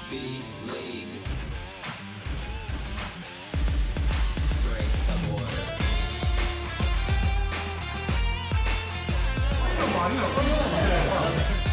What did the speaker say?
B League. Break the border. 干嘛呢？